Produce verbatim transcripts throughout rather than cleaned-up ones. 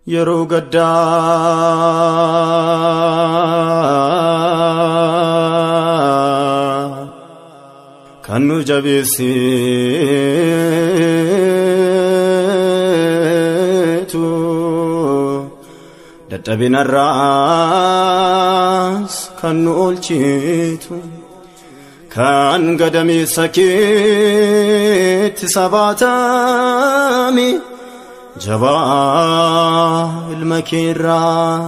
yeroo gaddaa kan nu jabeessitu dadhabinarraas kan nu oolchitu kan gadameessa keetti sabaatami jabaa ilma keerraa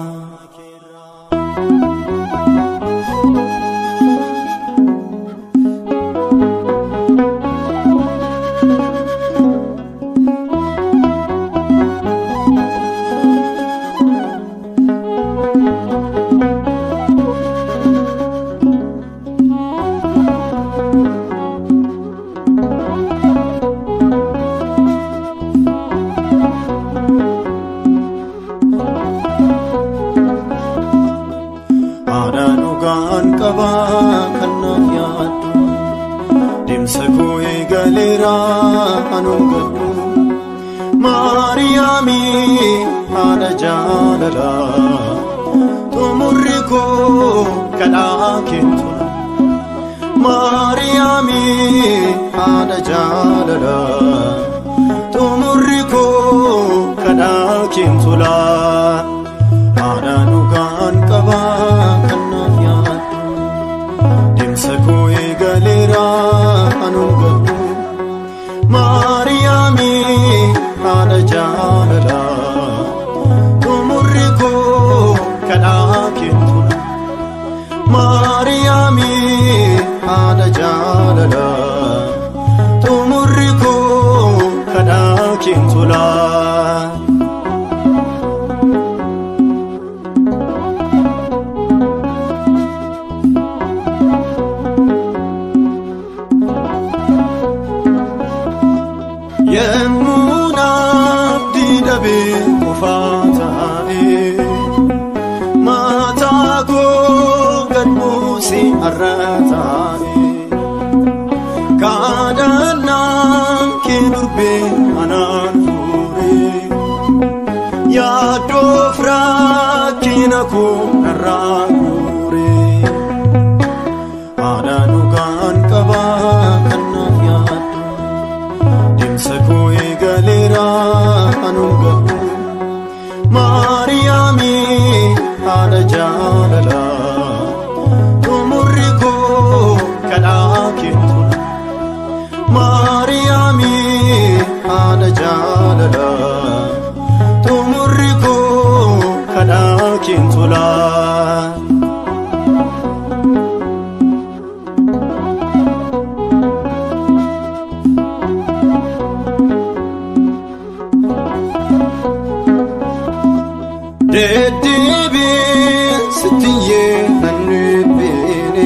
Mariami hada jalala tumuriko kalakintu Mariami hada jalala tumuriko kalakintu la hada nugan kaba kanafiyat dimsako egalera anugatu Mariami hada jalala tumuriko kalakintu Mariami hada jalala tumuriko kalakintu la arratani kadanam kinurbe ananfure ya dofra kinako naragure adanugan kaba kanafiyat dimsako egalera anugatu Mariami hada jalala Mariami hada jalala tumuriko kalakintu la dedibi sitiye nanubene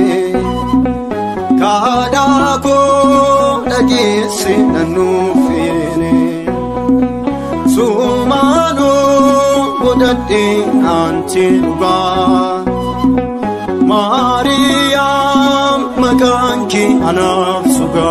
kadako dagisi nanufene sumano bodati antiluga Mariam makanki anafsuga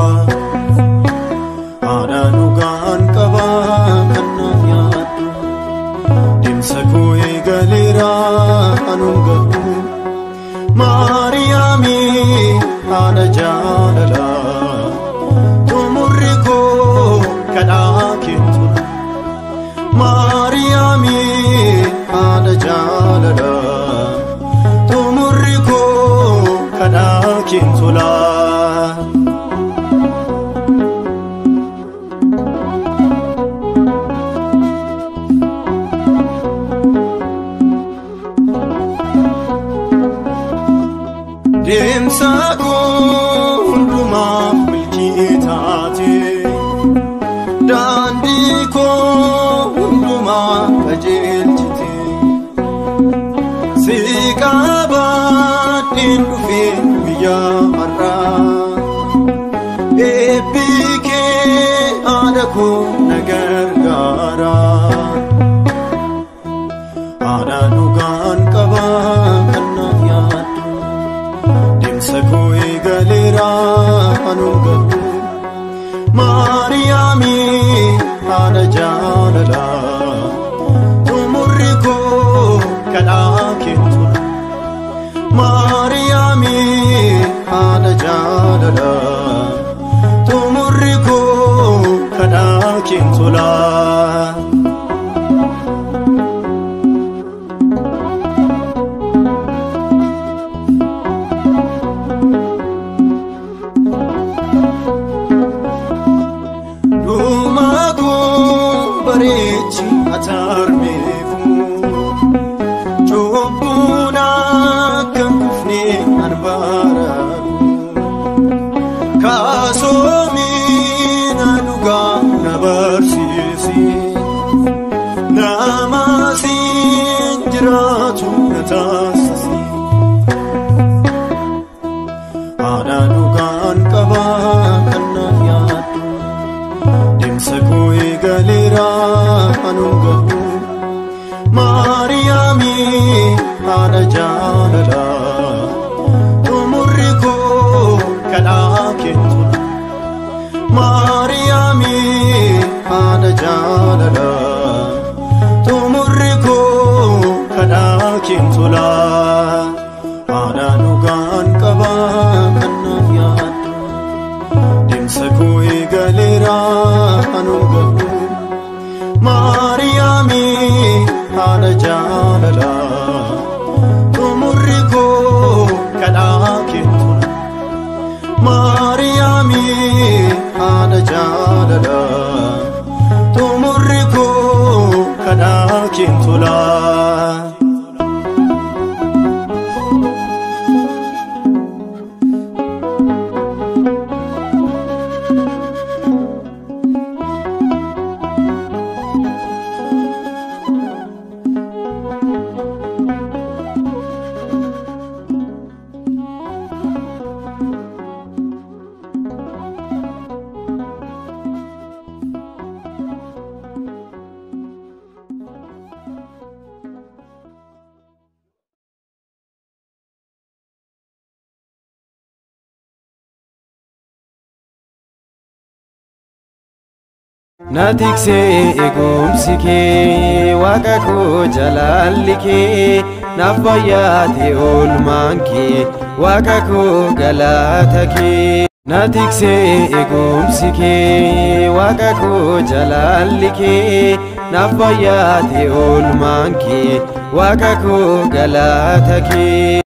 adanugan kaba kanafiyatu dimsako egalera anugatu Mariami hada jalala tumuriko kalakintu Mariami hada jalala tumuriko kalakintu la Demsako hunduma milkitati Dandiko hunduma kajelchiti Sikaba dindufi biya marra Epike adako nagargara Adanugan kaba kanafiyat dimsako egalera anugatu Mariami hada jalala kadhaa keetura Maariyaami haadha jaalala xumurri koo kadhaa keetura Bareechi atarmeefu cubbuun akka hin kufne nan baraaru kaasoomiin na dhugaa na barsiisi nama siin jiraatu na taasisi haadha dhugaan qabaa kan naaf yaaddu deemsa koo eegaleera anuun gadhu Maariyaami haadha jaalala xumurri koo kadhaa keetura Maariyaami haadha jaalala xumurri koo kadhaa keetura haadha dhugaan qabaa kan naaf yaaddu deemsa koo eegaleera anuun gadhu Maariyaami haadha jaalala xumurri koo kadhaa keetura Maariyaami haadha jaalala xumurri koo kadhaa keetura Natiksee eegumsi kee waaqa koo jaalalli kee naaf baay'ate oolmaan kee waaqa koo galata kee Natiksee eegumsi kee waaqa koo jaalalli kee naaf baay'ate oolmaan kee waaqa koo galata kee